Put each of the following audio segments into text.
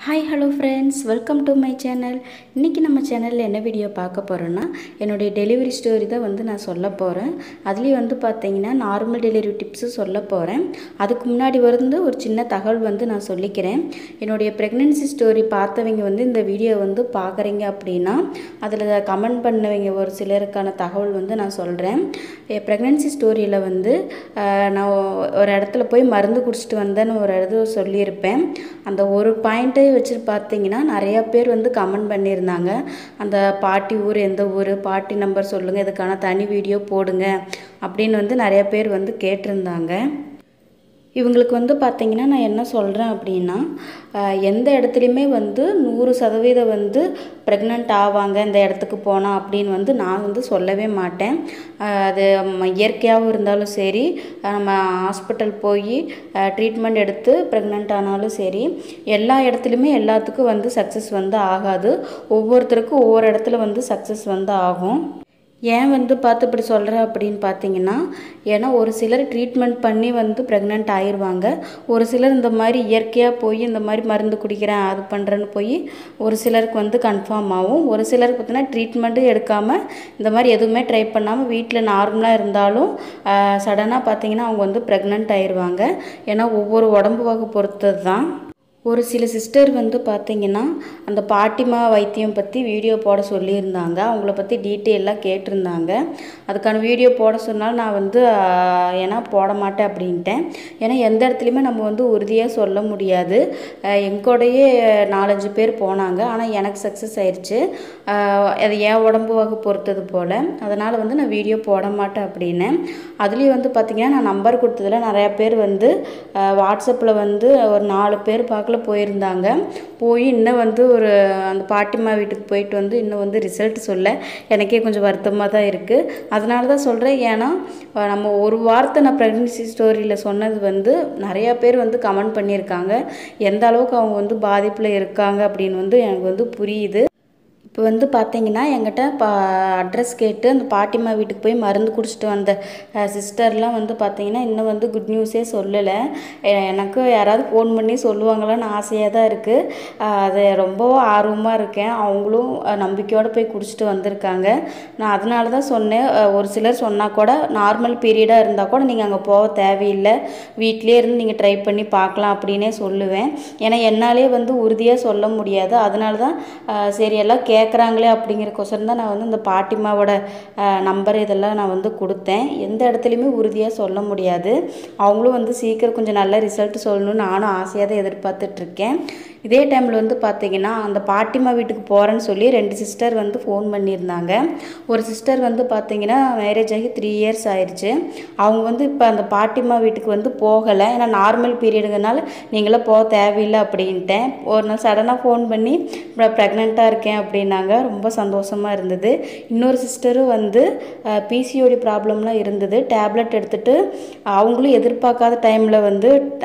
Hi hello friends, welcome to my channel. இன்றைக்கி நம்ம சேனலில் என்ன வீடியோ பார்க்க போகிறோன்னா, என்னுடைய டெலிவரி ஸ்டோரி தான் நான் சொல்ல போகிறேன். அதுலேயும் பார்த்தீங்கன்னா நார்மல் டெலிவரி டிப்ஸு சொல்ல போகிறேன். அதுக்கு முன்னாடி ஒரு சின்ன தகவல் நான் சொல்லிக்கிறேன். என்னுடைய ப்ரெக்னென்சி ஸ்டோரி பார்த்தவங்க இந்த வீடியோ பார்க்குறீங்க அப்படின்னா அதில் கமெண்ட் பண்ணவங்க ஒரு சிலருக்கான தகவல் நான் சொல்கிறேன். ப்ரெக்னென்சி ஸ்டோரியில் நான் ஒரு இடத்துல போய் மருந்து குடிச்சிட்டு வந்தேன்னு ஒரு இது சொல்லியிருப்பேன். அந்த ஒரு பாயிண்ட்டை வச்சு பார்த்தீங்கன்னா நிறையா பேர் கமெண்ட் பண்ணியிருந்தாங்க. அந்த பாட்டி ஊர் எந்த ஊர், பாட்டி நம்பர் சொல்லுங்கள், இதுக்கான தனி வீடியோ போடுங்க அப்படின்னு நிறையா பேர் கேட்டிருந்தாங்க. இவங்களுக்கு பார்த்தீங்கன்னா நான் என்ன சொல்கிறேன் அப்படின்னா, எந்த இடத்துலையுமே 100% ப்ரெக்னென்ட் ஆவாங்க இந்த இடத்துக்கு போனால் அப்படின்னு நான் சொல்லவே மாட்டேன். அது இயற்கையாகவும் இருந்தாலும் சரி, நம்ம ஹாஸ்பிட்டல் போய் ட்ரீட்மெண்ட் எடுத்து ப்ரெக்னென்ட் ஆனாலும் சரி, எல்லா இடத்துலையுமே எல்லாத்துக்கும் சக்ஸஸ் ஆகாது. ஒவ்வொருத்தருக்கும் ஒவ்வொரு இடத்துல சக்ஸஸ் ஆகும். ஏன் பார்த்து இப்படி சொல்கிறேன் அப்படின்னு பார்த்தீங்கன்னா, ஏன்னா ஒரு சிலர் ட்ரீட்மெண்ட் பண்ணி ப்ரெக்னென்ட் ஆயிடுவாங்க. ஒரு சிலர் இந்த மாதிரி இயற்கையாக போய் இந்த மாதிரி மருந்து குடிக்கிறேன் அது பண்ணுறேன்னு போய் ஒரு சிலருக்கு கன்ஃபார்ம் ஆகும். ஒரு சிலருக்கு பார்த்தீங்கன்னா ட்ரீட்மெண்ட்டும் எடுக்காமல் இந்த மாதிரி எதுவுமே ட்ரை பண்ணாமல் வீட்டில் நார்மலாக இருந்தாலும் சடனாக பார்த்தீங்கன்னா அவங்க ப்ரெக்னென்ட் ஆயிடுவாங்க. ஏன்னா ஒவ்வொரு உடம்பு வகை பொறுத்தது தான். ஒரு சில சிஸ்டர் பார்த்தீங்கன்னா அந்த பாட்டிமா வைத்தியம் பற்றி வீடியோ போட சொல்லியிருந்தாங்க. அவங்கள பற்றி டீட்டெயிலாக கேட்டிருந்தாங்க. அதுக்கான வீடியோ போட சொன்னால் நான் ஏன்னா போட மாட்டேன் அப்படின்ட்டேன். ஏன்னா எந்த இடத்துலையுமே நம்ம உறுதியாக சொல்ல முடியாது. எங்கூடையே 4-5 பேர் போனாங்க. ஆனால் எனக்கு சக்ஸஸ் ஆயிடுச்சு. அது என் உடம்பு வகை பொறுத்தது போல். அதனால் நான் வீடியோ போட மாட்டேன் அப்படின்னு. அதுலேயும் பார்த்தீங்கன்னா நான் நம்பர் கொடுத்ததில் நிறையா பேர் வாட்ஸ்அப்பில் ஒரு 4 பேர் பார்க்க போயிருந்தாங்க. போய் இன்னும் ஒரு அந்த பாட்டிமா வீட்டுக்கு போயிட்டு இன்னும் ரிசல்ட் சொல்ல எனக்கே கொஞ்சம் வருத்தமாக தான் இருக்குது. அதனால தான் சொல்கிறேன். ஏன்னா நம்ம ஒரு வார்த்தை நான் ப்ரெக்னன்சி ஸ்டோரியில் சொன்னது நிறையா பேர் கமெண்ட் பண்ணியிருக்காங்க. எந்த அளவுக்கு அவங்க பாதிப்பில் இருக்காங்க அப்படின்னு எனக்கு புரியுது. இப்போ பார்த்தீங்கன்னா என்கிட்ட அட்ரஸ் கேட்டு அந்த பாட்டிமா வீட்டுக்கு போய் மருந்து குடிச்சிட்டு வந்த சிஸ்டர்லாம் பார்த்தீங்கன்னா இன்னும் குட் நியூஸே சொல்லலை. எனக்கு யாராவது ஃபோன் பண்ணி சொல்லுவாங்களான்னு ஆசையாக தான் இருக்குது. அது ரொம்ப ஆர்வமாக இருக்கேன். அவங்களும் நம்பிக்கையோடு போய் குடிச்சிட்டு வந்திருக்காங்க. நான் அதனால தான் சொன்னேன். ஒரு சிலர் சொன்னால் கூட நார்மல் பீரியடாக இருந்தால் கூட நீங்கள் அங்கே போக தேவையில்லை, வீட்டிலே இருந்து நீங்கள் ட்ரை பண்ணி பார்க்கலாம் அப்படின்னே சொல்லுவேன். ஏன்னா என்னாலே உறுதியாக சொல்ல முடியாது. அதனால தான் சரி எல்லாம் கேட்குறாங்களே அப்படிங்கிறக்கோசரம் தான் நான் இந்த பாட்டிமாவோட நம்பர் இதெல்லாம் நான் கொடுத்தேன். எந்த இடத்துலையுமே உறுதியாக சொல்ல முடியாது. அவங்களும் சீக்கிரம் கொஞ்சம் நல்ல ரிசல்ட் சொல்லணும்னு நானும் ஆசையாக தான் எதிர்பார்த்துட்ருக்கேன். இதே டைமில் பார்த்தீங்கன்னா அந்த பாட்டிமா வீட்டுக்கு போகிறேன்னு சொல்லி 2 சிஸ்டர் ஃபோன் பண்ணியிருந்தாங்க. ஒரு சிஸ்டர் பார்த்தீங்கன்னா மேரேஜ் ஆகி 3 இயர்ஸ் ஆயிடுச்சு. அவங்க இப்போ அந்த பாட்டிமா வீட்டுக்கு போகலை. ஏன்னா நார்மல் பீரியடுங்கனால நீங்களாம் போக தேவையில்லை அப்படின்ட்டேன். ஒரு நாள் சடனாக ஃபோன் பண்ணி ப்ரெக்னெண்ட்டாக இருக்கேன் அப்படின்னாங்க. ரொம்ப சந்தோஷமாக இருந்தது. இன்னொரு சிஸ்டரும் பிசிஓடி ப்ராப்ளம்லாம் இருந்தது. டேப்லெட் எடுத்துகிட்டு அவங்களும் எதிர்பார்க்காத டைமில்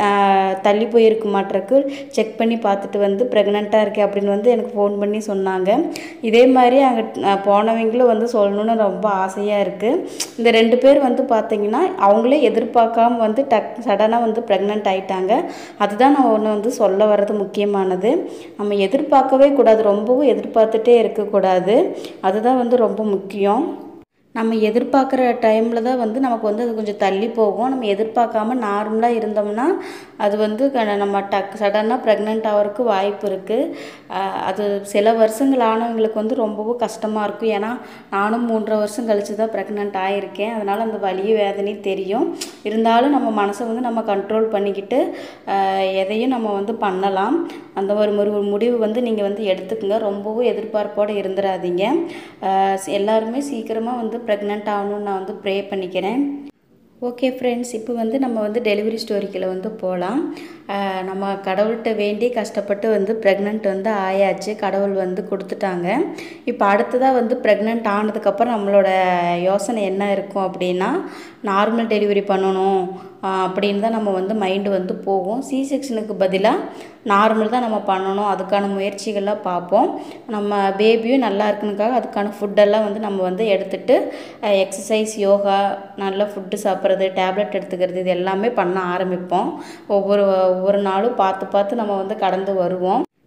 தள்ளி போயிருக்கு மாட்டிருக்கு செக் பண்ணி பார்த்துட்டு ப்ரெக்னெண்ட்டாக இருக்கேன் அப்படின்னு எனக்கு ஃபோன் பண்ணி சொன்னாங்க. இதே மாதிரி அங்கே போனவங்களும் சொல்லணுன்னு ரொம்ப ஆசையாக இருக்குது. இந்த 2 பேர் பார்த்தீங்கன்னா அவங்களே எதிர்பார்க்காம சடனாக ப்ரெக்னென்ட் ஆகிட்டாங்க. அதுதான் நான் ஒன்று சொல்ல வர்றது முக்கியமானது. நம்ம எதிர்பார்க்கவே கூடாது, ரொம்பவும் எதிர்பார்த்துட்டே இருக்கக்கூடாது. அதுதான் ரொம்ப முக்கியம். நம்ம எதிர்பார்க்குற டைமில் தான் நமக்கு அது கொஞ்சம் தள்ளி போகும். நம்ம எதிர்பார்க்காம நார்மலாக இருந்தோம்னா அது நம்ம சடனாக ப்ரெக்னென்ட் ஆகிறதுக்கு வாய்ப்பு இருக்குது. அது சில வருஷங்கள் ஆனவங்களுக்கு ரொம்பவும் கஷ்டமாக இருக்கும். ஏன்னா நானும் 3.5 வருஷம் கழித்து தான் ப்ரெக்னென்ட் ஆகியிருக்கேன். அதனால் அந்த வலி வேதனையும் தெரியும். இருந்தாலும் நம்ம மனசை நம்ம கண்ட்ரோல் பண்ணிக்கிட்டு எதையும் நம்ம பண்ணலாம். அந்த ஒரு முடிவு நீங்கள் எடுத்துக்கங்க. ரொம்பவும் எதிர்பார்ப்போடு இருந்துடாதீங்க. எல்லாருமே சீக்கிரமாக ப்ரெக்னென்ட் ஆகணும்னு நான் ப்ரே பண்ணிக்கிறேன். ஓகே ஃப்ரெண்ட்ஸ், இப்போ நம்ம டெலிவரி ஸ்டோரிக்குள்ளே போகலாம். நம்ம கடவுள்கிட்ட வேண்டி கஷ்டப்பட்டு ப்ரெக்னென்ட் ஆயாச்சு. கடவுள் கொடுத்துட்டாங்க. இப்போ அடுத்ததாக ப்ரெக்னென்ட் ஆனதுக்கப்புறம் நம்மளோட யோசனை என்ன இருக்கும் அப்படின்னா, நார்மல் டெலிவரி பண்ணணும் அப்படின்னு தான் நம்ம மைண்டு போகும். சி செக்ஷனுக்கு பதிலாக நார்மல் தான் நம்ம பண்ணணும். அதுக்கான முயற்சிகள்லாம் பார்ப்போம். நம்ம பேபியும் நல்லா இருக்குனுக்காக அதுக்கான ஃபுட்டெல்லாம் நம்ம எடுத்துகிட்டு எக்ஸசைஸ், யோகா, நல்ல ஃபுட்டு சாப்பிட்றது, டேப்லெட் எடுத்துக்கிறது, இது எல்லாமே பண்ண ஆரம்பிப்போம். ஒவ்வொரு நாளும் பார்த்து நம்ம கடந்து வருவோம்.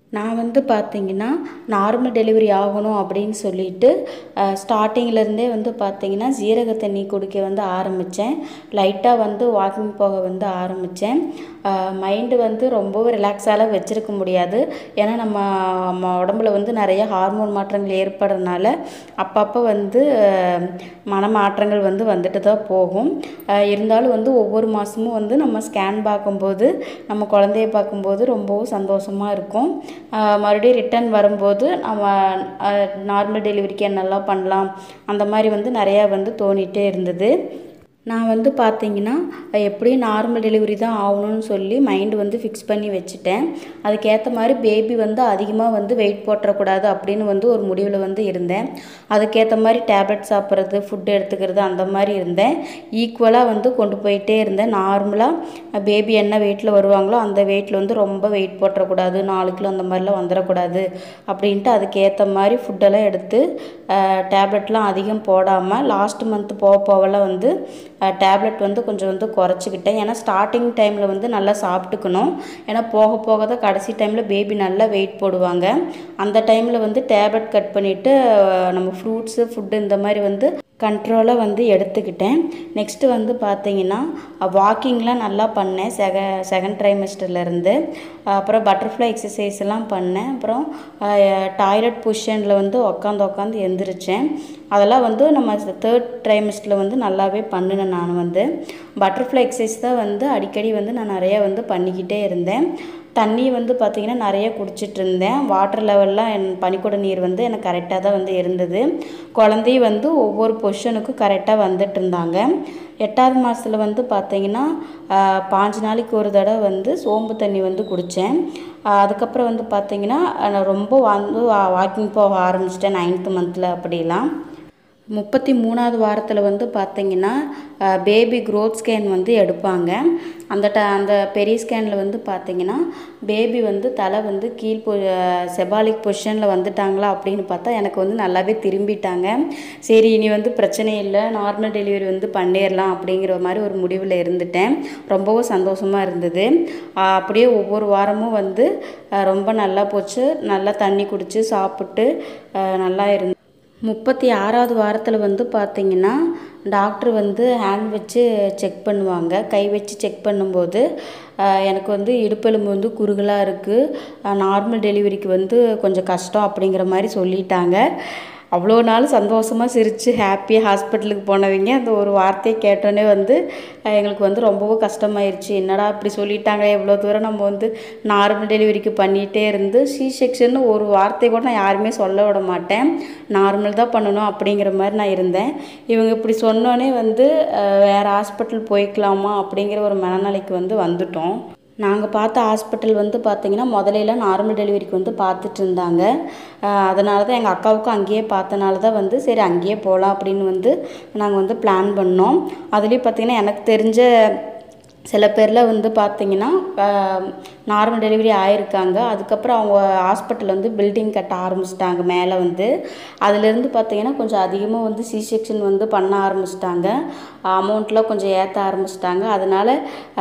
நான் வந்து பார்த்திங்கன்னா நார்மல் டெலிவரி ஆகணும் அப்படின்னு சொல்லிட்டு ஸ்டார்டிங்லேருந்தே வந்து பார்த்திங்கன்னா ஜீரக தண்ணி குடிக்க வந்து ஆரம்பித்தேன். லைட்டாக வந்து வாக்கிங் போக வந்து ஆரம்பித்தேன். மைண்டு வந்து ரொம்பவும் ரிலாக்ஸாலாம் வச்சுருக்க முடியாது. ஏன்னா நம்ம உடம்புல வந்து நிறைய ஹார்மோன் மாற்றங்கள் ஏற்படுறதுனால அப்பப்போ வந்து மனமாற்றங்கள் வந்து வந்துட்டு தான் போகும். இருந்தாலும் வந்து ஒவ்வொரு மாதமும் வந்து நம்ம ஸ்கேன் பார்க்கும்போது நம்ம குழந்தைய பார்க்கும்போது ரொம்பவும் சந்தோஷமாக இருக்கும். மறுபடியும் ரிட்டன் வரும்போது நம்ம நார்மல் டெலிவரிக்கு என்னெல்லாம் பண்ணலாம் அந்த மாதிரி வந்து நிறையா வந்து தோணிகிட்டே இருந்தது. நான் வந்து பார்த்திங்கன்னா எப்படியும் நார்மல் டெலிவரி தான் ஆகணும்னு சொல்லி மைண்டு வந்து ஃபிக்ஸ் பண்ணி வச்சுட்டேன். அதுக்கேற்ற மாதிரி பேபி வந்து அதிகமாக வந்து வெயிட் போட்டுறக்கூடாது அப்படின்னு வந்து ஒரு முடிவில் வந்து இருந்தேன். அதுக்கேற்ற மாதிரி டேப்லெட் சாப்பிட்றது, ஃபுட்டு எடுத்துக்கிறது அந்த மாதிரி இருந்தேன். ஈக்குவலாக வந்து கொண்டு போயிட்டே இருந்தேன். நார்மலாக பேபி என்ன வெயிட்டில் வருவாங்களோ அந்த வெயிட்டில் வந்து ரொம்ப வெயிட் போட்டுறக்கூடாது, 4 கிலோ அந்த மாதிரிலாம் வந்துடக்கூடாது அப்படின்ட்டு அதுக்கேற்ற மாதிரி ஃபுட்டெல்லாம் எடுத்து டேப்லெட்லாம் அதிகம் போடாமல் லாஸ்ட் மந்த்து போகலாம் வந்து டேப்லெட் வந்து கொஞ்சம் வந்து குறைச்சிக்கிட்டேன். ஏன்னா ஸ்டார்டிங் டைமில் வந்து நல்லா சாப்பிட்டுக்கணும். ஏன்னா போக போக தான் கடைசி டைமில் பேபி நல்லா வெயிட் போடுவாங்க. அந்த டைமில் வந்து டேப்லெட் கட் பண்ணிவிட்டு நம்ம ஃப்ரூட்ஸு, ஃபுட்டு இந்த மாதிரி வந்து கண்ட்ரோலாக வந்து எடுத்துக்கிட்டேன். நெக்ஸ்ட்டு வந்து பார்த்திங்கன்னா வாக்கிங்லாம் நல்லா பண்ணேன் செகண்ட் ட்ரைமஸ்டர்லேருந்து. அப்புறம் பட்டர்ஃப்ளை எக்ஸசைஸ்லாம் பண்ணேன். அப்புறம் டாய்லெட் பொசிஷனில் வந்து உட்காந்து எந்திரிச்சேன். அதெல்லாம் வந்து நம்ம தேர்ட் ட்ரைமஸ்டரில் வந்து நல்லாவே பண்ணினேன். நான் வந்து பட்டர்ஃப்ளை எக்ஸசைஸ் தான் வந்து அடிக்கடி வந்து நான் நிறையா வந்து பண்ணிக்கிட்டே இருந்தேன். தண்ணி வந்து பார்த்திங்கன்னா நிறைய குடிச்சிட்டு இருந்தேன். வாட்டர் லெவல்லாம் பனிக்கூட நீர் வந்து எனக்கு கரெக்டாக தான் வந்து இருந்தது. குழந்தையும் வந்து ஒவ்வொரு பொசிஷனுக்கும் கரெக்டாக வந்துட்டு இருந்தாங்க. 8வது மாதத்தில் வந்து பார்த்திங்கன்னா 5 நாளைக்கு ஒரு தடவை வந்து சோம்பு தண்ணி வந்து குடித்தேன். அதுக்கப்புறம் வந்து பார்த்திங்கன்னா நான் ரொம்ப வந்து வாக்கிங் போக ஆரம்பிச்சிட்டேன் 9th மந்தில். அப்படிலாம் 33வது வாரத்தில் வந்து பார்த்திங்கன்னா பேபி க்ரோத் ஸ்கேன் வந்து எடுப்பாங்க. அந்த பெரிய ஸ்கேனில் வந்து பார்த்திங்கன்னா பேபி வந்து தலை வந்து செபாலிக் பொசிஷனில் வந்துட்டாங்களா அப்படின்னு பார்த்தா எனக்கு வந்து நல்லாவே திரும்பிட்டாங்க. சரி இனி வந்து பிரச்சனை இல்லை, நார்மல் டெலிவரி வந்து பண்ணிடலாம் அப்படிங்கிற மாதிரி ஒரு முடிவில் இருந்துட்டேன். ரொம்பவும் சந்தோஷமாக இருந்தது. அப்படியே ஒவ்வொரு வாரமும் வந்து ரொம்ப நல்லா போச்சு. நல்லா தண்ணி குடித்து சாப்பிட்டு நல்லா 36வது வாரத்தில் வந்து பார்த்திங்கன்னா டாக்டர் வந்து ஹேண்ட் வச்சு செக் பண்ணுவாங்க. கை வச்சு செக் பண்ணும்போது எனக்கு வந்து இடுப்பெலும்பு வந்து குறுகலாக இருக்குது, நார்மல் டெலிவரிக்கு வந்து கொஞ்சம் கஷ்டம் அப்படிங்கிற மாதிரி சொல்லிட்டாங்க. அவ்வளோ நாள் சந்தோஷமாக சிரித்து ஹாப்பியாக ஹாஸ்பிட்டலுக்கு போனவங்க அந்த ஒரு வார்த்தையை கேட்டோன்னே வந்து எங்களுக்கு வந்து ரொம்பவும் கஷ்டமாயிருச்சு. என்னடா இப்படி சொல்லிட்டாங்க, எவ்வளோ தூரம் நம்ம வந்து நார்மல் டெலிவரிக்கு பண்ணிகிட்டே இருந்து C-செக்ஷன் ஒரு வார்த்தை கூட நான் யாருமே சொல்ல விட மாட்டேன், நார்மல் தான் பண்ணணும் அப்படிங்கிற மாதிரி நான் இருந்தேன். இவங்க இப்படி சொன்னோன்னே வந்து வேறு ஹாஸ்பிட்டல் போய்க்கலாமா அப்படிங்கிற ஒரு மனநிலைக்கு வந்து வந்துட்டோம். நாங்கள் பார்த்த ஹாஸ்பிட்டல் வந்து பார்த்திங்கன்னா முதலையெல்லாம் நார்மல் டெலிவரிக்கு வந்து பார்த்துட்டு இருந்தாங்க. அதனால தான் எங்கள் அக்காவுக்கும் அங்கேயே பார்த்தனால தான் வந்து சரி அங்கேயே போகலாம் அப்படின்னு வந்து நாங்கள் வந்து பிளான் பண்ணோம். அதுலேயும் பார்த்திங்கன்னா எனக்கு தெரிஞ்ச சில பேரில் வந்து பார்த்திங்கன்னா நார்மல் டெலிவரி ஆகிருக்காங்க. அதுக்கப்புறம் அவங்க ஹாஸ்பிட்டல் வந்து பில்டிங் கட்ட ஆரம்பிச்சிட்டாங்க மேலே வந்து. அதுலேருந்து பார்த்திங்கன்னா கொஞ்சம் அதிகமாக வந்து C-செக்ஷன் வந்து பண்ண ஆரம்பிச்சிட்டாங்க. அமௌண்ட்லாம் கொஞ்சம் ஏற்ற ஆரம்பிச்சிட்டாங்க. அதனால்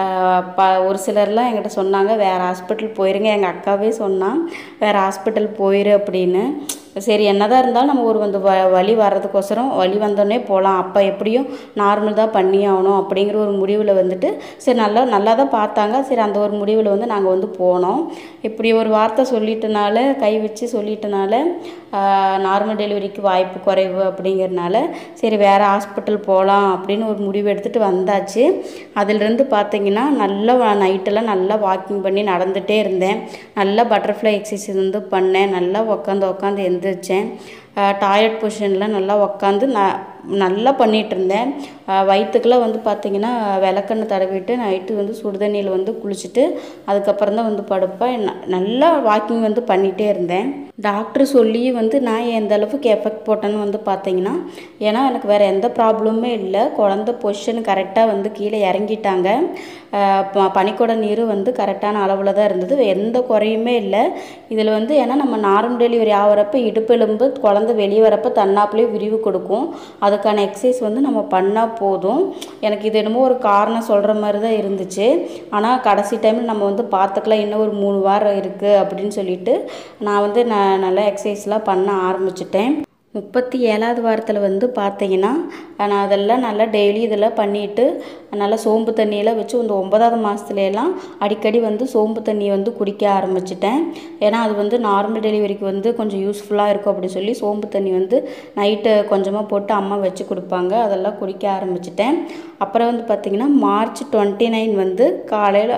ஒரு சிலர்லாம் என்கிட்ட சொன்னாங்க வேறு ஹாஸ்பிட்டல் போயிருங்க. எங்கள் அக்காவே சொன்னான் வேறு ஹாஸ்பிட்டல் போயிரு அப்படின்னு. சரி என்னதான் இருந்தாலும் நம்ம ஒரு வந்து வலி வர்றதுக்கோசரம் வலி வந்தோடனே போகலாம், அப்போ எப்படியும் நார்மல் தான் பண்ணி ஆகணும் அப்படிங்கிற ஒரு முடிவில் வந்துட்டு சரி நல்லா தான் பார்த்தாங்க. சரி அந்த ஒரு முடிவில் வந்து நாங்கள் வந்து போனோம். இப்படி ஒரு வார்த்தை சொல்லிட்டனால, கை வச்சு சொல்லிட்டனால நார்மல் டெலிவரிக்கு வாய்ப்பு குறைவு அப்படிங்கிறனால சரி வேறு ஹாஸ்பிட்டல் போகலாம் அப்படின்னு ஒரு முடிவு எடுத்துகிட்டு வந்தாச்சு. அதிலிருந்து பார்த்திங்கன்னா நல்லா நைட்டெல்லாம் நல்லா வாக்கிங் பண்ணி நடந்துகிட்டே இருந்தேன். நல்லா பட்டர்ஃப்ளை எக்ஸசைஸ் வந்து பண்ணேன். நல்லா உட்காந்து எந்திரிச்சேன். டாய்லெட் பொசிஷனில் நல்லா உட்காந்து நல்லா பண்ணிகிட்டு இருந்தேன். வயிற்றுக்கெல்லாம் வந்து பார்த்திங்கன்னா விளக்கெண்ணெய் தடவிட்டு நைட்டு வந்து சுடுதண்ணியில் வந்து குளிச்சுட்டு அதுக்கப்புறம் தான் வந்து படுப்பேன். நல்லா வாக்கிங் வந்து பண்ணிகிட்டே இருந்தேன். டாக்டர் சொல்லி வந்து நான் எந்த அளவுக்கு எஃபெக்ட் போட்டேன்னு வந்து பார்த்தீங்கன்னா, ஏன்னா எனக்கு வேறு எந்த ப்ராப்ளமுமே இல்லை. குழந்த பொசிஷன் கரெக்டாக வந்து கீழே இறங்கிட்டாங்க. பனிக்கூட நீரும் வந்து கரெக்டான அளவில் தான் இருந்தது. எந்த குறையுமே இல்லை இதில் வந்து. ஏன்னா நம்ம நார்மல் டெலிவரி ஆகிறப்ப இடுப்பெலும்பு குழந்தை வெளியே வரப்போ தன்னாப்புலேயே விரிவு கொடுக்கும். அதுக்கான எக்ஸசைஸ் வந்து நம்ம பண்ணால் போதும். எனக்கு இது என்னமோ ஒரு காரணம் சொல்கிற மாதிரி தான் இருந்துச்சு. ஆனால் கடைசி டைமில் நம்ம வந்து பார்த்துக்கலாம், இன்னும் ஒரு 3 வாரம் இருக்குது அப்படின்னு சொல்லிட்டு நான் வந்து நல்லா எக்ஸசைஸ்லாம் பண்ண ஆரம்பிச்சிட்டேன். 37வது வாரத்தில் வந்து பார்த்தீங்கன்னா, நான் அதெல்லாம் நல்லா டெய்லி இதெல்லாம் பண்ணிவிட்டு நல்லா சோம்பு தண்ணியெல்லாம் வச்சு இந்த 9வது மாதத்துலலாம் அடிக்கடி வந்து சோம்பு தண்ணி வந்து குடிக்க ஆரம்பிச்சிட்டேன். ஏன்னா அது வந்து நார்மல் டெலிவரிக்கு வந்து கொஞ்சம் யூஸ்ஃபுல்லாக இருக்கும் அப்படின்னு சொல்லி சோம்பு தண்ணி வந்து நைட்டு கொஞ்சமாக போட்டு அம்மா வச்சு கொடுப்பாங்க. அதெல்லாம் குடிக்க ஆரம்பிச்சிட்டேன். அப்புறம் வந்து பார்த்திங்கன்னா மார்ச் 29 வந்து காலையில்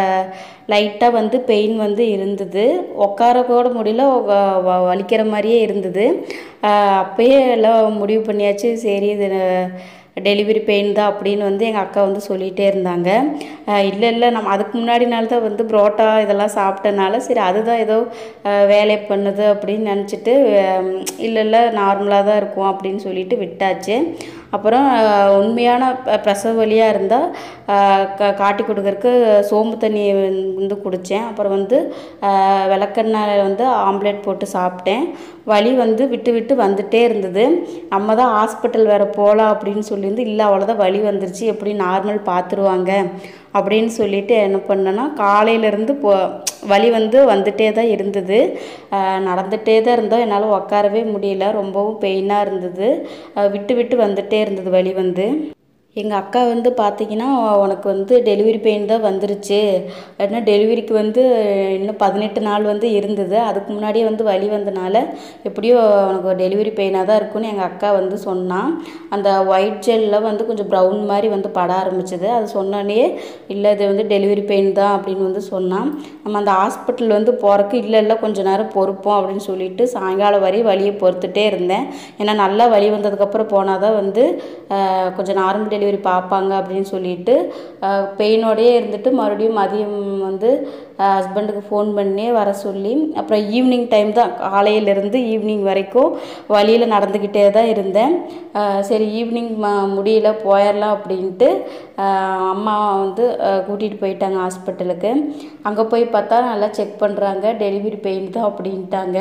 லைட்டாக வந்து பெயின் வந்து இருந்தது. உட்கார கூட முடியல, வலிக்கிற மாதிரியே இருந்தது. அப்போயே எல்லாம் முடிவு பண்ணியாச்சு, சரி இது டெலிவரி பெயின் தான் அப்படின்னு வந்து எங்கள் அக்கா வந்து சொல்லிகிட்டே இருந்தாங்க. இல்லை நம்ம அதுக்கு முன்னாடி நாள் தான் வந்து புரோட்டா இதெல்லாம் சாப்பிட்டனால சரி அதுதான் ஏதோ வேலை பண்ணுது அப்படின்னு நினச்சிட்டு இல்லை நார்மலாக தான் இருக்கும் அப்படின்னு சொல்லிட்டு விட்டாச்சு. அப்புறம் உண்மையான பிரசவ வலியாக இருந்தால் காட்டி கொடுக்கறக்கு சோம்பு தண்ணி வந்து குடித்தேன். அப்புறம் வந்து விளக்கெண்ணெய் வந்து ஆம்லேட் போட்டு சாப்பிட்டேன். வலி வந்து விட்டு விட்டு வந்துகிட்டே இருந்தது. நம்ம தான் ஹாஸ்பிட்டல் வேறு போகலாம் அப்படின்னு சொல்லியிருந்து, இல்லை அவ்வளோதான் வலி வந்துருச்சு, எப்படி நார்மல் பார்த்துருவாங்க அப்படின்னு சொல்லிட்டு என்ன பண்ணேன்னா, காலையிலேருந்து வலி வந்து வந்துகிட்டே தான் இருந்தது. நடந்துகிட்டே தான் இருந்தோம். என்னால் உட்காரவே முடியல, ரொம்பவும் பெயினாக இருந்தது. விட்டு விட்டு வந்துகிட்டே இருந்தது வலி வந்து. எங்கள் அக்கா வந்து பார்த்திங்கன்னா, உனக்கு வந்து டெலிவரி பெயின் தான் வந்துருச்சு, ஏன்னா டெலிவரிக்கு வந்து இன்னும் 18 நாள் வந்து இருந்தது, அதுக்கு முன்னாடியே வந்து வலி வந்தனால எப்படியோ உனக்கு டெலிவரி பெயினாக தான் இருக்குன்னு எங்கள் அக்கா வந்து சொன்னான். அந்த ஒயிட் ஜெல்லில் வந்து கொஞ்சம் ப்ரௌன் மாதிரி வந்து பட ஆரம்பிச்சது. அது சொன்னோன்னே இல்லை இது வந்து டெலிவரி பெயின் தான் அப்படின்னு வந்து சொன்னான். நம்ம அந்த ஹாஸ்பிட்டல் வந்து போகிறக்கு இல்லை கொஞ்சம் நேரம் பொறுப்போம் அப்படின்னு சொல்லிட்டு சாயங்காலம் வரையும் வலியை பொறுத்துட்டே இருந்தேன். ஏன்னா நல்லா வலி வந்ததுக்கப்புறம் போனால் தான் வந்து கொஞ்சம் நார்மல் டெலிவரி பார்ப்பாங்க அப்படின்னு சொல்லிட்டு பெயினோடையே இருந்துட்டு மறுபடியும் மதியம் வந்து ஹஸ்பண்டுக்கு ஃபோன் பண்ணி வர சொல்லி, அப்புறம் ஈவினிங் டைம் தான், காலையிலேருந்து ஈவினிங் வரைக்கும் வழியில் நடந்துக்கிட்டே தான் இருந்தேன். சரி ஈவினிங் முடியல போயிடலாம் அப்படின்ட்டு அம்மா வந்து கூட்டிகிட்டு போயிட்டாங்க ஹாஸ்பிட்டலுக்கு. அங்கே போய் பார்த்தா நல்லா செக் பண்ணுறாங்க, டெலிவரி பெயின் தான் அப்படின்ட்டாங்க.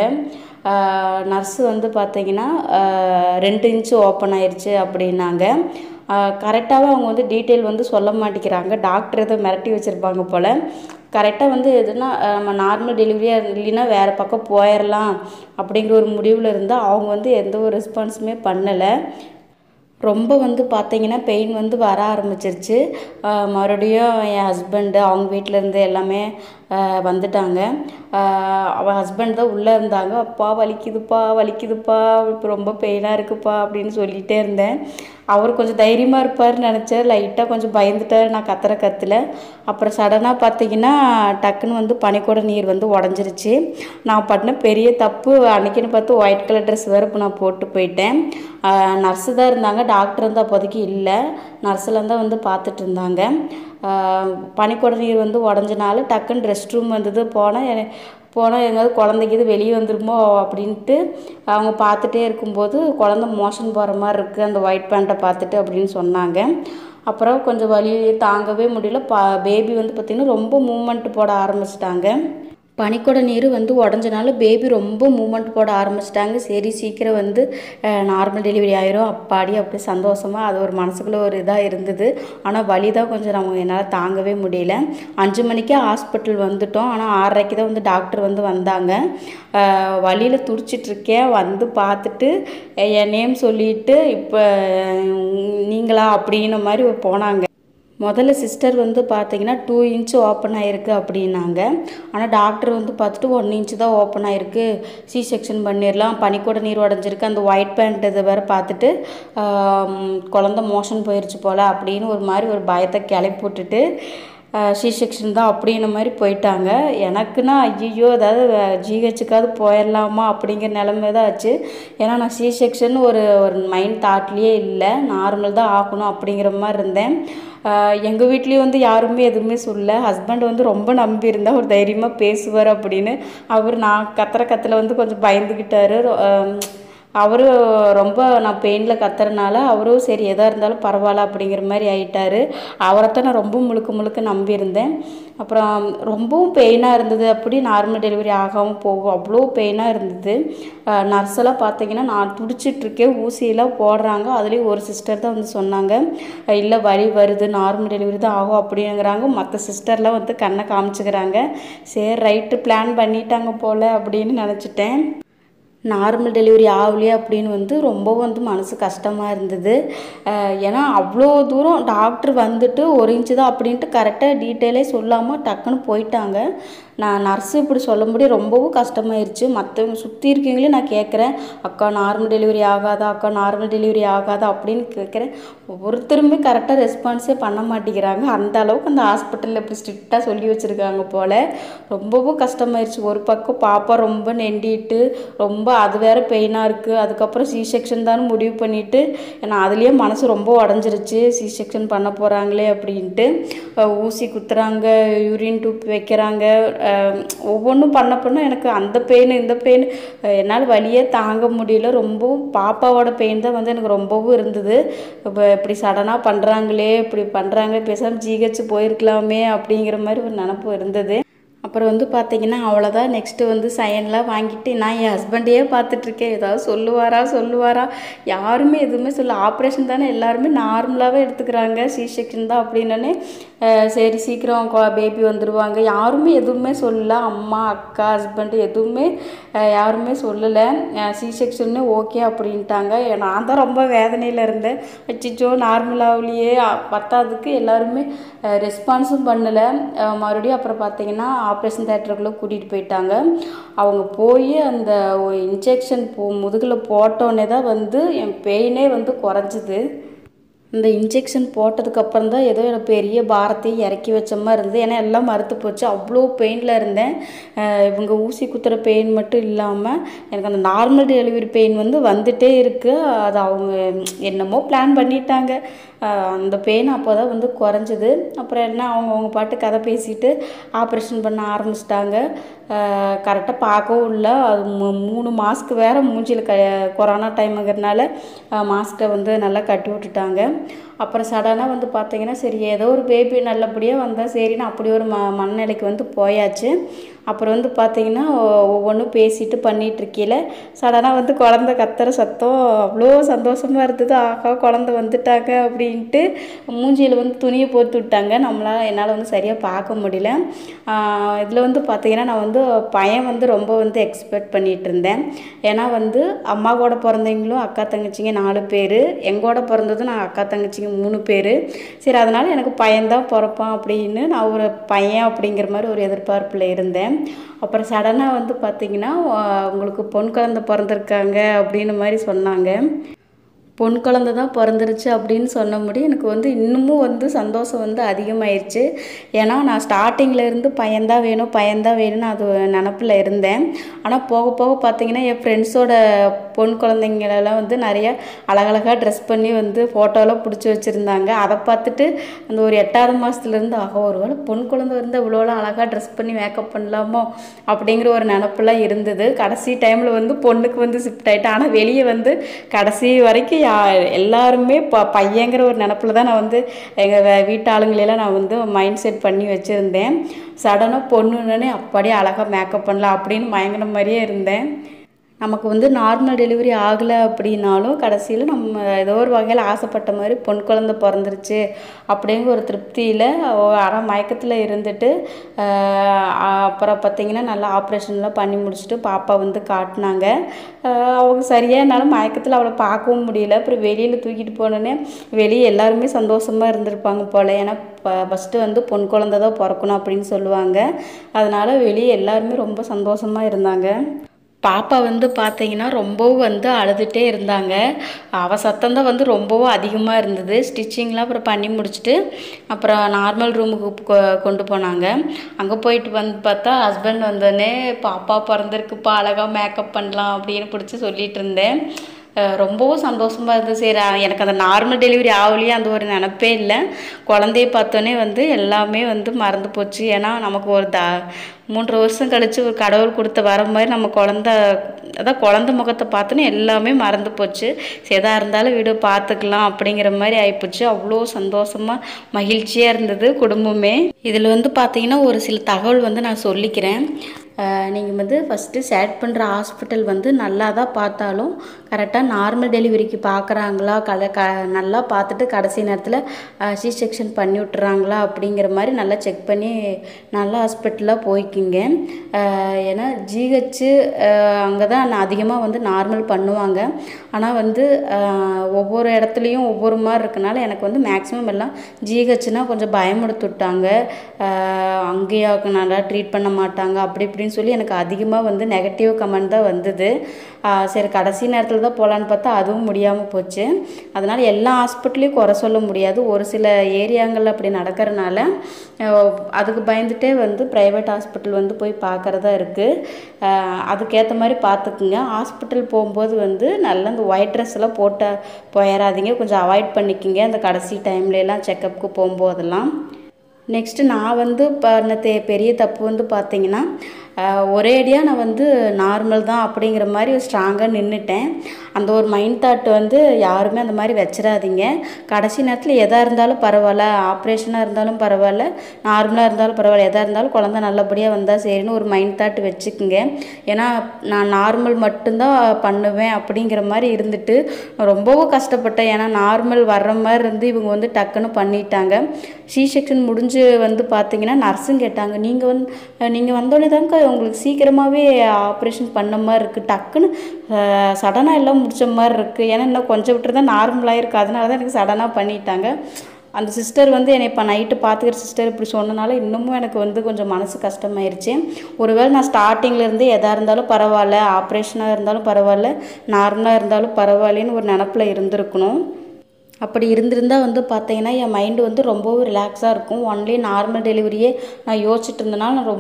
நர்ஸு வந்து பார்த்திங்கன்னா 2 இன்ச்சு ஓப்பன் ஆயிடுச்சு அப்படின்னாங்க. கரெக்டாகவே அவங்க வந்து டீட்டெயில் வந்து சொல்ல மாட்டேங்கிறாங்க. டாக்டர் எதோ மிரட்டி வச்சுருப்பாங்க போல். கரெக்டாக வந்து எதுனா நம்ம நார்மல் டெலிவரியாக இல்லைன்னா வேறு பக்கம் போயிடலாம் அப்படிங்கிற ஒரு முடிவில் இருந்தால் அவங்க வந்து எந்த ஒரு ரெஸ்பான்ஸுமே பண்ணலை. ரொம்ப வந்து பார்த்திங்கன்னா பெயின் வந்து வர ஆரம்பிச்சிருச்சு. மறுபடியும் என் ஹஸ்பண்டு அவங்க வீட்டிலேருந்து எல்லாமே வந்துட்டாங்க. அவள் ஹஸ்பண்ட் தான் உள்ளே இருந்தாங்க. அப்பா வலிக்குதுப்பா வலிக்குதுப்பா, இப்போ ரொம்ப பெயினாக இருக்குப்பா அப்படின்னு சொல்லிகிட்டே இருந்தேன். அவர் கொஞ்சம் தைரியமாக இருப்பார்னு நினச்சேன். லைட்டாக கொஞ்சம் பயந்துட்டார் நான் கத்தல. அப்புறம் சடனாக பார்த்திங்கன்னா டக்குன்னு வந்து பனிக்கூட நீர் வந்து உடஞ்சிருச்சு. நான் பண்ண பெரிய தப்பு, அன்றைக்கின்னு பார்த்து ஒயிட் கலர் ட்ரெஸ் வேறு இப்போ நான் போட்டு போயிட்டேன். நர்ஸு தான் இருந்தாங்க, டாக்டர் வந்து அப்போதைக்கு இல்லை, நர்ஸெலாம் தான் வந்து பார்த்துட்டு இருந்தாங்க. பனிக்கூட நீர் வந்து உடஞ்சனால டக்குன்னு ரெஸ்ட் ரூம் வந்தது. போனால் எங்கேயாவது குழந்தைக்கு இது வெளியே வந்துருமோ அப்படின்ட்டு அவங்க பார்த்துட்டே இருக்கும்போது குழந்த மோஷன் போகிற மாதிரி இருக்குது அந்த ஒயிட் பேண்ட்டை பார்த்துட்டு அப்படின்னு சொன்னாங்க. அப்புறம் கொஞ்சம் வலி தாங்கவே முடியல. பேபி வந்து பார்த்திங்கன்னா ரொம்ப மூமெண்ட் போட ஆரம்பிச்சிட்டாங்க. பனிக்கூட நீர் வந்து உடஞ்சனால பேபி ரொம்ப மூமெண்ட் போட ஆரம்பிச்சிட்டாங்க. சரி சீக்கிரம் வந்து நார்மல் டெலிவரி ஆயிரும் அப்பாடி அப்படி சந்தோஷமாக அது ஒரு மனசுக்குள்ளே ஒரு இதாக இருந்தது. ஆனால் வலி தான் கொஞ்சம் நம்ம என்னால் தாங்கவே முடியல. 5 மணிக்கே ஹாஸ்பிட்டல் வந்துட்டோம். ஆனால் 6:30 தான் வந்து டாக்டர் வந்து வந்தாங்க. வலியில் துடிச்சிட்ருக்கேன். வந்து பார்த்துட்டு என் நேம் சொல்லிவிட்டு இப்போ நீங்களா அப்படின்ன மாதிரி போனாங்க. முதல்ல சிஸ்டர் வந்து பார்த்திங்கன்னா 2 இன்ச்சு ஓப்பன் ஆகிருக்கு அப்படின்னாங்க. ஆனால் டாக்டர் வந்து பார்த்துட்டு 1 இன்ச்சு தான் ஓப்பன் ஆகிருக்கு, சி செக்ஷன் பண்ணிடலாம், பனிக்கூட நீர் உடஞ்சிருக்கு, அந்த ஒயிட் பேண்ட் இதை வேறு பார்த்துட்டு குழந்த மோஷன் போயிடுச்சு போல் அப்படின்னு ஒரு மாதிரி ஒரு பயத்தை கிளப்பி விட்டுட்டு சி செக்ஷன் தான் அப்படின்ன மாதிரி போயிட்டாங்க. எனக்குன்னா ஐயோ ஏதாவது ஜிஹெச்சுக்காவது போயிடலாமா அப்படிங்கிற நிலமை தான் ஆச்சு. ஏன்னா நான் சி செக்ஷன் ஒரு ஒரு மைண்ட் தாட்லேயே இல்லை, நார்மல் தான் ஆகணும் அப்படிங்கிற மாதிரி இருந்தேன். எங்கள் வீட்லேயும் வந்து யாருமே எதுவுமே சொல்லல. ஹஸ்பண்ட் வந்து ரொம்ப நம்பியிருந்தா ஒரு தைரியமாக பேசுவார் அப்படின்னு. அவர் நான் கத்துற வந்து கொஞ்சம் பயந்துக்கிட்டார். அவர் ரொம்ப நான் பெயினில் கத்துறனால அவரும் சரி எதாக இருந்தாலும் பரவாயில்ல அப்படிங்கிற மாதிரி ஆகிட்டார். அவரைத்தான் நான் ரொம்ப முழுக்க நம்பியிருந்தேன். அப்புறம் ரொம்பவும் பெயினாக இருந்தது. அப்படி நார்மல் டெலிவரி ஆகாமல் போகும், அவ்வளோ பெயினாக இருந்தது. நர்ஸெல்லாம் பார்த்தீங்கன்னா நான் துடிச்சிட்ருக்கேன், ஊசியெல்லாம் போடுறாங்க. அதுலேயும் ஒரு சிஸ்டர் தான் வந்து சொன்னாங்க, இல்லை வலி வருது, நார்மல் டெலிவரி தான் ஆகும் அப்படிங்கிறாங்க. மற்ற சிஸ்டர்லாம் வந்து கண்ணை காமிச்சுக்கிறாங்க. சரி ரைட்டு பிளான் பண்ணிட்டாங்க போல் அப்படின்னு நினச்சிட்டேன். நார்மல் டெலிவரி ஆகலையே அப்படின்னு வந்து ரொம்பவும் வந்து மனசு கஷ்டமாக இருந்தது. ஏன்னா அவ்வளோ தூரம் டாக்டர் வந்துட்டு 1 இன்ச்சு தான் அப்படின்ட்டு கரெக்டாக டீட்டெயிலே சொல்லாமல் டக்குன்னு போயிட்டாங்க. நான் நர்ஸு இப்படி சொல்லும்படி ரொம்பவும் கஷ்டமாயிருச்சு. மற்றவங்க சுற்றி இருக்கீங்களே நான் கேட்குறேன், அக்கா நார்மல் டெலிவரி ஆகாதா, அக்கா நார்மல் டெலிவரி ஆகாதா அப்படின்னு கேட்குறேன். ஒவ்வொருத்தருமே கரெக்டாக ரெஸ்பான்ஸே பண்ண மாட்டேங்கிறாங்க. அந்த அளவுக்கு அந்த ஹாஸ்பிட்டலில் இப்படி ஸ்ட்ரிக்டாக சொல்லி வச்சுருக்காங்க போல். ரொம்பவும் கஷ்டமாயிருச்சு. ஒரு பக்கம் பாப்பா ரொம்ப நெண்டிட்டு ரொம்ப அது வேறு பெயினாக இருக்குது. அதுக்கப்புறம் சி செக்ஷன் தான் முடிவு பண்ணிவிட்டு நான் அதுலேயே மனசு ரொம்ப உடஞ்சிருச்சு. சி செக்ஷன் பண்ண போகிறாங்களே அப்படின்ட்டு. ஊசி குத்துறாங்க, யூரின் டியூப் வைக்கிறாங்க, ஒவ்வொன்றும் பண்ண எனக்கு அந்த பெயின் இந்த பெயின் என்னால் வலியே தாங்க முடியல. ரொம்பவும் பாப்பாவோட பெயின் தான் வந்து எனக்கு ரொம்பவும் இருந்தது. இப்போ இப்படி சடனாக பண்ணுறாங்களே, இப்படி பண்ணுறாங்க, பேசாமல் ஜிஹெச் போயிருக்கலாமே அப்படிங்கிற மாதிரி ஒரு நினப்பு இருந்தது. அப்புறம் வந்து பார்த்திங்கன்னா அவ்வளோதான். நெக்ஸ்ட்டு வந்து சைன்லாம் வாங்கிட்டு நான் என் ஹஸ்பண்டையே பார்த்துட்ருக்கேன், ஏதாவது சொல்லுவாரா. யாருமே எதுவுமே சொல்ல. ஆப்ரேஷன் தானே எல்லாருமே நார்மலாகவே எடுத்துக்கிறாங்க, சி செக்ஷன் தான் அப்படின்னே சரி சீக்கிரம் பேபி வந்துடுவாங்க. யாருமே எதுவுமே சொல்லல. அம்மா அக்கா ஹஸ்பண்டு எதுவுமே யாருமே சொல்லலை. சி செக்ஷன்னு ஓகே அப்படின்ட்டாங்க. நான் தான் ரொம்ப வேதனையில் இருந்தேன். அச்சிச்சோ நார்மலாகலையே. பத்தாததுக்கு எல்லாருமே ரெஸ்பான்ஸும் பண்ணலை. மறுபடியும் அப்புறம் பார்த்திங்கன்னா ஆப்ரேஷன் தேட்டருக்குள்ளே கூட்டிகிட்டு போயிட்டாங்க. அவங்க போய் அந்த இன்ஜெக்ஷன் முதுகில் போட்டோன்னே தான் வந்து என் பெயினே வந்து குறைஞ்சிது. இந்த இன்ஜெக்ஷன் போட்டதுக்கப்புறம் தான் ஏதோ எனக்கு பெரிய பாரத்தையும் இறக்கி வச்ச மாதிரி இருந்தது. ஏன்னா எல்லாம் மறுத்து போச்சு, அவ்வளோ பெயினில் இருந்தேன். இவங்க ஊசி குத்துற பெயின் மட்டும் இல்லாமல் எனக்கு அந்த நார்மல் டெலிவரி பெயின் வந்து வந்துகிட்டே இருக்குது. அது அவங்க என்னமோ பிளான் பண்ணிட்டாங்க. அந்த பெயின் அப்போ தான் வந்து குறைஞ்சிது. அப்புறம் என்ன அவங்க பாட்டு கதை பேசிட்டு ஆப்ரேஷன் பண்ண ஆரம்பிச்சிட்டாங்க. கரெக்டாக பார்க்கவும் இல்லை. அது 3 மாஸ்க்கு வேறு மூஞ்சியில் கொரோனா டைமுங்கிறதுனால மாஸ்க்கை வந்து நல்லா கட்டி விட்டுட்டாங்க. அப்புறம் சடனாக வந்து பார்த்திங்கன்னா சரி ஏதோ ஒரு பேபி நல்லபடியாக வந்தால் சரின்னு அப்படி ஒரு மனநிலைக்கு வந்து போயாச்சு. அப்புறம் வந்து பார்த்திங்கன்னா ஒவ்வொன்றும் பேசிட்டு பண்ணிகிட்ருக்கையில் சடனாக வந்து குழந்த கத்துற சத்தம் அவ்வளோ சந்தோஷமாக இருந்தது. ஆகா குழந்த வந்துட்டாங்க அப்படின்ட்டு மூஞ்சியில் வந்து துணியை போட்டு விட்டாங்க. என்னால் வந்து சரியாக பார்க்க முடியல. இதில் வந்து பார்த்திங்கன்னா நான் வந்து பையன் வந்து ரொம்ப வந்து எக்ஸ்பெக்ட் பண்ணிகிட்டு இருந்தேன். ஏன்னா வந்து அம்மா கூட பிறந்தவங்களும் அக்கா தங்கச்சிங்க 4 பேர், எங்கூட பிறந்ததும் நான் அக்கா தங்கச்சிங்க 3 பேர். சரி அதனால் எனக்கு பையன்தான் பிறப்பான் அப்படின்னு நான் ஒரு பையன் அப்படிங்கிற மாதிரி ஒரு எதிர்பார்ப்பில் இருந்தேன். அப்புறம் சடனாக வந்து பார்த்திங்கன்னா உங்களுக்கு பொன் குழந்தை பிறந்திருக்காங்க அப்படின்னு மாதிரி சொன்னாங்க. பொன் குழந்தை தான் பிறந்துருச்சு அப்படின்னு சொன்னபடி எனக்கு வந்து இன்னமும் வந்து சந்தோஷம் வந்து அதிகமாகிடுச்சு. ஏன்னா நான் ஸ்டார்டிங்கில் இருந்து பையன்தான் வேணும்னு அது நினப்பில் இருந்தேன். ஆனால் போக போக பார்த்திங்கன்னா என் ஃப்ரெண்ட்ஸோட பொன் குழந்தைங்களெல்லாம் வந்து நிறைய அழகழகாக ட்ரெஸ் பண்ணி வந்து ஃபோட்டோலாம் பிடிச்சி வச்சுருந்தாங்க. அதை பார்த்துட்டு அந்த ஒரு 8ஆவது மாதத்துலேருந்து ஒரு வேளை பொன் குழந்தை வந்து இவ்வளோலாம் அழகாக ட்ரெஸ் பண்ணி மேக்கப் பண்ணலாமோ அப்படிங்கிற ஒரு நினப்பெல்லாம் இருந்தது. கடைசி டைமில் வந்து பொண்ணுக்கு வந்து ஷிஃப்ட் ஆகிட்டேன். ஆனால் வெளியே வந்து கடைசி வரைக்கும் எல்லாருமே பையங்கிற ஒரு நினப்பில் தான் நான் வந்து எங்கள் வீட்டு ஆளுங்களெல்லாம் நான் வந்து மைண்ட் செட் பண்ணி வச்சுருந்தேன். சடனாக பொண்ணுன்னே அப்படியே அழகாக மேக்கப் பண்ணலாம் அப்படின்னு மயங்கின மாதிரியே இருந்தேன். நமக்கு வந்து நார்மல் டெலிவரி ஆகலை அப்படின்னாலும் கடைசியில் நம்ம ஏதோ ஒரு வகையில் ஆசைப்பட்ட மாதிரி பொன் குழந்தை பிறந்துருச்சு அப்படிங்கிற ஒரு திருப்தியில் அரை மயக்கத்தில் இருந்துட்டு அப்புறம் பார்த்திங்கன்னா நல்லா ஆப்ரேஷன்லாம் பண்ணி முடிச்சுட்டு பாப்பா வந்து காட்டினாங்க. அவங்க சரியாக என்னால் மயக்கத்தில் அவளை பார்க்கவும் முடியல. அப்புறம் வெளியில் தூக்கிட்டு போனோன்னே வெளியே எல்லாருமே சந்தோஷமாக இருந்திருப்பாங்க போல். ஏன்னா ஃபஸ்ட்டு வந்து பொன் குழந்தை தான் பிறக்கணும் அப்படின்னு சொல்லுவாங்க. அதனால் வெளியே எல்லாருமே ரொம்ப சந்தோஷமாக இருந்தாங்க. பாப்பா வந்து பார்த்தீங்கன்னா ரொம்பவும் வந்து அழுதுகிட்டே இருந்தாங்க. அவள் சத்தம் தான் வந்து ரொம்பவும் அதிகமாக இருந்தது. ஸ்டிச்சிங்லாம் அப்புறம் பண்ணி முடிச்சுட்டு அப்புறம் நார்மல் ரூமுக்கு கொண்டு போனாங்க. அங்கே போயிட்டு வந்து பார்த்தா ஹஸ்பண்ட் வந்தோடனே பாப்பா பிறந்திருக்குப்பா, அழகாக மேக்கப் பண்ணலாம் அப்படின்னு பிடிச்சி சொல்லிகிட்டு இருந்தேன். ரொம்பவும் சந்தோஷமாக இருந்தது. சரி, எனக்கு அந்த நார்மல் டெலிவரி ஆகலையே அந்த ஒரு நினப்பே இல்லை. குழந்தைய பார்த்தோன்னே வந்து எல்லாமே வந்து மறந்து போச்சு. ஏன்னா நமக்கு ஒரு 3 வருஷம் கழித்து ஒரு கடவுள் கொடுத்த வர மாதிரி நம்ம அதான் குழந்த முகத்தை பார்த்தோன்னே எல்லாமே மறந்து போச்சு. சரி, எதாக இருந்தாலும் வீடு பார்த்துக்கலாம் அப்படிங்கிற மாதிரி ஆகிப்போச்சு. அவ்வளோ சந்தோஷமாக மகிழ்ச்சியாக இருந்தது குடும்பமே. இதில் வந்து பார்த்தீங்கன்னா ஒரு சில தகவல் வந்து நான் சொல்லிக்கிறேன். நீங்கள் வந்து ஃபஸ்ட்டு செட் பண்ணுற ஹாஸ்பிட்டல் வந்து நல்லா தான் பார்த்தாலும் கரெக்டாக நார்மல் டெலிவரிக்கு பார்க்குறாங்களா, நல்லா பார்த்துட்டு கடைசி நேரத்தில் சி செக்ஷன் பண்ணி விட்டுறாங்களா அப்படிங்கிற மாதிரி நல்லா செக் பண்ணி நல்ல ஹாஸ்பிட்டலாக போய்க்குங்க. ஏன்னா ஜிஹெச்சு அங்கே தான் அதிகமாக வந்து நார்மல் பண்ணுவாங்க. ஆனால் வந்து ஒவ்வொரு இடத்துலையும் ஒவ்வொரு மாதிரி இருக்கனால எனக்கு வந்து மேக்ஸிமம் எல்லாம் ஜிஹெச்னால் கொஞ்சம் பயமுடுத்து விட்டாங்க. அங்கேயா நல்லா ட்ரீட் பண்ண மாட்டாங்க அப்படி இப்படின்னு சொல்லி எனக்கு அதிகமாக வந்து நெகட்டிவ் கமெண்ட் தான் வந்தது. சரி, கடைசி நேரத்தில் தான் போகலான்னு பார்த்தா அதுவும் முடியாமல் போச்சு. அதனால் எல்லா ஹாஸ்பிட்டலையும் குறை சொல்ல முடியாது. ஒரு சில ஏரியாங்களில் அப்படி நடக்கிறனால அதுக்கு பயந்துட்டே வந்து ப்ரைவேட் ஹாஸ்பிட்டல் வந்து போய் பார்க்குறதா இருக்குது. அதுக்கேற்ற மாதிரி பார்த்துக்குங்க. ஹாஸ்பிட்டல் போகும்போது வந்து நல்லா இந்த ஒயிட் ட்ரெஸ் எல்லாம் போயிடாதீங்க. கொஞ்சம் அவாய்ட் பண்ணிக்கிங்க அந்த கடைசி டைம்லலாம் செக்கப்புக்கு போகும்போதெல்லாம். நெக்ஸ்ட்டு நான் வந்து பண்ண பெரிய தப்பு வந்து பார்த்திங்கன்னா ஒரேடியாக நான் வந்து நார்மல் தான் அப்படிங்கிற மாதிரி ஸ்ட்ராங்காக நின்றுட்டேன். அந்த ஒரு மைண்ட் தாட் வந்து யாருமே அந்த மாதிரி வச்சிடாதீங்க. கடைசி நேரத்தில் எதாக இருந்தாலும் பரவாயில்ல, ஆப்ரேஷனாக இருந்தாலும் பரவாயில்ல, நார்மலாக இருந்தாலும் பரவாயில்ல, எதாக இருந்தாலும் குழந்தை நல்லபடியாக வந்தால் சரின்னு ஒரு மைண்ட் தாட் வச்சுக்குங்க. ஏன்னா நான் நார்மல் மட்டும்தான் பண்ணுவேன் அப்படிங்கிற மாதிரி இருந்துட்டு ரொம்பவும் கஷ்டப்பட்டேன். ஏன்னா நார்மல் வர்ற மாதிரி இருந்து இவங்க வந்து டக்குன்னு பண்ணிட்டாங்க. சி செக்ஷன் முடிஞ்சு வந்து பார்த்திங்கன்னா நர்ஸும் கேட்டாங்க, நீங்கள் வந்தோடனே தாங்க உங்களுக்கு சீக்கிரமாகவே ஆப்ரேஷன் பண்ண மாதிரி இருக்குது, டக்குன்னு சடனாக எல்லாம் முடித்த மாதிரி இருக்குது, ஏன்னா இன்னும் கொஞ்சம் விட்டு தான் நார்மலாக இருக்குது, அதனால தான் எனக்கு சடனாக பண்ணிட்டாங்க. அந்த சிஸ்டர் வந்து என்னை இப்போ நைட்டு பார்த்துக்கிற சிஸ்டர் இப்படி சொன்னனால இன்னமும் எனக்கு வந்து கொஞ்சம் மனசு கஷ்டமாயிருச்சு. ஒருவேளை நான் ஸ்டார்டிங்லேருந்து எதாக இருந்தாலும் பரவாயில்ல, ஆப்ரேஷனாக இருந்தாலும் பரவாயில்ல, நார்மலாக இருந்தாலும் பரவாயில்லன்னு ஒரு நினப்பில் இருந்திருக்கணும். அப்படி இருந்திருந்தால் வந்து பார்த்தீங்கன்னா என் மைண்டு வந்து ரொம்பவும் ரிலாக்ஸாக இருக்கும். ஒன்லி நார்மல் டெலிவரியே நான் யோசிச்சுட்டு இருந்தனால நான்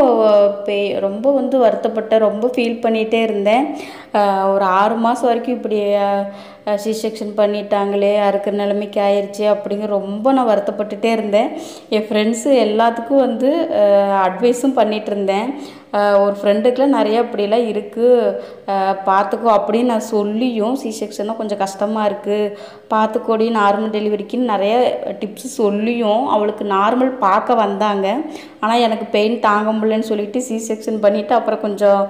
ரொம்ப வந்து வருத்தப்பட்டேன். ரொம்ப ஃபீல் பண்ணிகிட்டே இருந்தேன். ஒரு 6 மாதம் வரைக்கும் இப்படி சி செக்ஷன் பண்ணிட்டாங்களே, அறுக்கிற நிலைமைக்கு ஆயிடுச்சு அப்படிங்கிற ரொம்ப நான் வருத்தப்பட்டுட்டே இருந்தேன். என் ஃப்ரெண்ட்ஸு எல்லாத்துக்கும் வந்து அட்வைஸும் பண்ணிகிட்டு இருந்தேன். ஒரு ஃப்ரெண்டுக்கெலாம் நிறையா இப்படிலாம் இருக்குது பார்த்துக்கோ அப்படின்னு நான் சொல்லியும், சி செக்ஷனாக கொஞ்சம் கஷ்டமாக இருக்குது பார்த்துக்கோடி நார்மல் டெலிவரிக்குன்னு நிறைய டிப்ஸு சொல்லியும் அவளுக்கு நார்மல் பார்க்க வந்தாங்க. ஆனால் எனக்கு பெயின் தாங்க முடியலன்னு சொல்லிட்டு சி செக்ஷன் பண்ணிவிட்டு அப்புறம்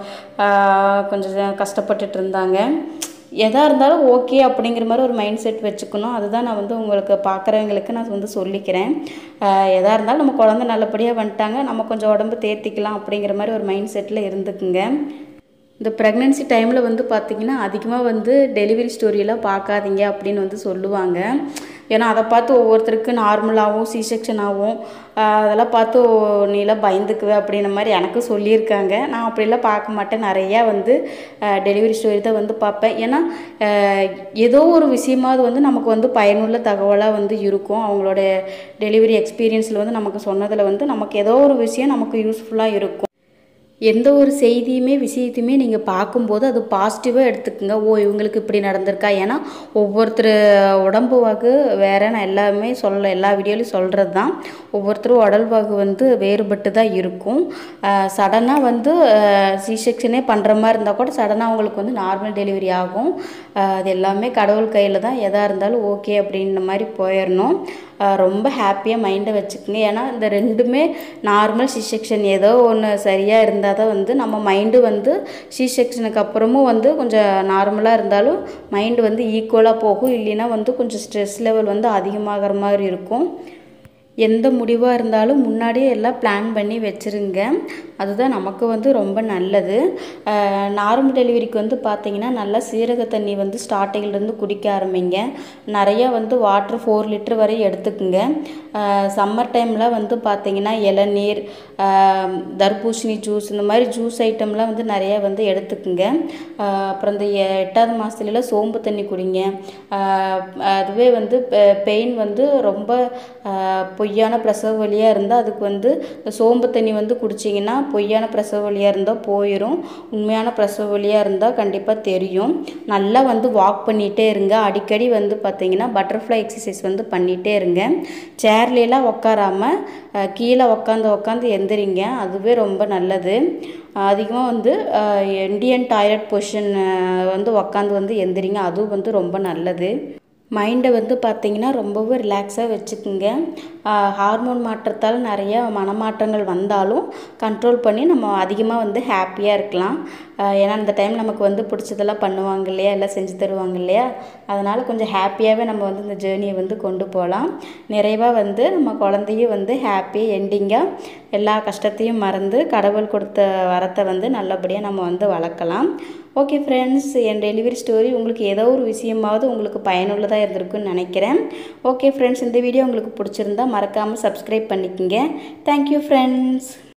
கொஞ்சம் கஷ்டப்பட்டுட்டு இருந்தாங்க. எதாக இருந்தாலும் ஓகே அப்படிங்கிற மாதிரி ஒரு மைண்ட் செட் வச்சுக்கணும். அதுதான் நான் வந்து உங்களுக்கு பார்க்குறவங்களுக்கு நான் வந்து சொல்லிக்கிறேன். எதாக இருந்தாலும் நம்ம குழந்தை நல்லபடியாக வந்துட்டாங்க, நம்ம கொஞ்சம் உடம்பு தேர்த்திக்கலாம் அப்படிங்கிற மாதிரி ஒரு மைண்ட் செட்டில் இருந்துக்குங்க. இந்த ப்ரெக்னென்சி டைமில் வந்து பார்த்திங்கன்னா அதிகமாக வந்து டெலிவரி ஸ்டோரியெல்லாம் பார்க்காதீங்க அப்படின்னு வந்து சொல்லுவாங்க. ஏன்னா அதை பார்த்து ஒவ்வொருத்தருக்கு நார்மலாகவும் சி செக்ஷனாகவும் அதெல்லாம் பார்த்து நீலாம் பயந்துக்குவே அப்படின்ற மாதிரி எனக்கு சொல்லியிருக்காங்க. நான் அப்படிலாம் பார்க்க மாட்டேன். நிறையா வந்து டெலிவரி ஸ்டோரி தான் வந்து பார்ப்பேன். ஏன்னா ஏதோ ஒரு விஷயமாவது வந்து நமக்கு வந்து பயனுள்ள தகவலாக வந்து இருக்கும். அவங்களோட டெலிவரி எக்ஸ்பீரியன்ஸில் வந்து நமக்கு சொன்னதில் வந்து நமக்கு ஏதோ ஒரு விஷயம் நமக்கு யூஸ்ஃபுல்லாக இருக்கும். எந்த ஒரு விஷயத்தையுமே நீங்கள் பார்க்கும்போது அது பாசிட்டிவாக எடுத்துக்கோங்க. இவங்களுக்கு இப்படி நடந்திருக்கா, ஏன்னா ஒவ்வொருத்தர் உடம்பு வாகு வேறு. நான் எல்லா வீடியோலையும் சொல்கிறது தான், ஒவ்வொருத்தரும் உடல் வாகு வந்து வேறுபட்டு தான் இருக்கும். சடனாக வந்து சி செக்ஷனே பண்ணுற மாதிரி இருந்தால் கூட சடனாக அவங்களுக்கு வந்து நார்மல் டெலிவரி ஆகும். அது எல்லாமே கடவுள் கையில் தான். எதாக இருந்தாலும் ஓகே அப்படின்ற மாதிரி போயிடணும். ரொம்ப ஹாப்பியாக மைண்டை வச்சுக்கோங்க. ஏன்னா இந்த ரெண்டுமே நார்மல் சி செக்ஷன் ஏதோ ஒன்று சரியாக இருந்தால் தான் வந்து நம்ம மைண்டு வந்து சி செக்ஷனுக்கு அப்புறமும் வந்து கொஞ்சம் நார்மலாக இருந்தாலும் மைண்டு வந்து ஈக்குவலாக போகும். இல்லைன்னா வந்து கொஞ்சம் ஸ்ட்ரெஸ் லெவல் வந்து அதிகமாகிற மாதிரி இருக்கும். எந்த முடிவாக இருந்தாலும் முன்னாடியே எல்லாம் பிளான் பண்ணி வச்சுருங்க. அதுதான் நமக்கு வந்து ரொம்ப நல்லது. நார்மல் டெலிவரிக்கு வந்து பார்த்திங்கன்னா நல்லா சீரக தண்ணி வந்து ஸ்டார்டிங்லேருந்து குடிக்க ஆரம்பிங்க. நிறையா வந்து வாட்ரு 4 லிட்டர் வரை எடுத்துக்குங்க. சம்மர் டைமில் வந்து பார்த்திங்கன்னா இளநீர், தர்பூசணி ஜூஸ், இந்த மாதிரி ஜூஸ் ஐட்டம்லாம் வந்து நிறையா வந்து எடுத்துக்குங்க. அப்புறம் இந்த 8வது மாதத்துலலாம் சோம்பு தண்ணி குடிங்க. அதுவே வந்து பெயின் வந்து ரொம்ப பொய்யான பிரசவ வலியாக இருந்தால் அதுக்கு வந்து இந்த சோம்பு தண்ணி வந்து குடிச்சிங்கன்னா பொய்யான பிரசவ வலியாக இருந்தால் போயிடும். உண்மையான பிரசவ வலியாக இருந்தால் கண்டிப்பாக தெரியும். நல்லா வந்து வாக் பண்ணிகிட்டே இருங்க. அடிக்கடி வந்து பார்த்திங்கன்னா பட்டர்ஃப்ளை எக்ஸசைஸ் வந்து பண்ணிகிட்டே இருங்க. சேர்லாம் உட்காராமல் கீழே உட்காந்து எந்திரிங்க. அதுவே ரொம்ப நல்லது. அதிகமாக வந்து இண்டியன் டாய்லெட் பொசிஷன் வந்து உட்காந்து வந்து எந்திரிங்க. அதுவும் வந்து ரொம்ப நல்லது. மைண்டை வந்து பார்த்திங்கன்னா ரொம்பவே ரிலாக்ஸாக வச்சுக்குங்க. ஹார்மோன் மாற்றத்தால் நிறையா மனமாற்றங்கள் வந்தாலும் கண்ட்ரோல் பண்ணி நம்ம அதிகமாக வந்து ஹாப்பியாக இருக்கலாம். ஏன்னா அந்த டைம் நமக்கு வந்து பிடிச்சதெல்லாம் பண்ணுவாங்க இல்லையா, எல்லாம் செஞ்சு தருவாங்க இல்லையா, அதனால் கொஞ்சம் ஹாப்பியாகவே நம்ம வந்து இந்த ஜேர்னியை வந்து கொண்டு போகலாம். நிறைவாக வந்து நம்ம குழந்தையும் வந்து ஹாப்பியாக எண்டிங்காக எல்லா கஷ்டத்தையும் மறந்து கடவுள் கொடுத்த வரத்தை வந்து நல்லபடியாக நம்ம வந்து வளர்க்கலாம். ஓகே ஃப்ரெண்ட்ஸ், என் டெலிவரி ஸ்டோரி உங்களுக்கு ஏதோ ஒரு விஷயமாவது உங்களுக்கு பயனுள்ளதாக இருந்திருக்குன்னு நினைக்கிறேன். ஓகே ஃப்ரெண்ட்ஸ், இந்த வீடியோ உங்களுக்கு பிடிச்சிருந்தா மறக்காமல் சப்ஸ்கிரைப் பண்ணிக்கோங்க. Thank you friends.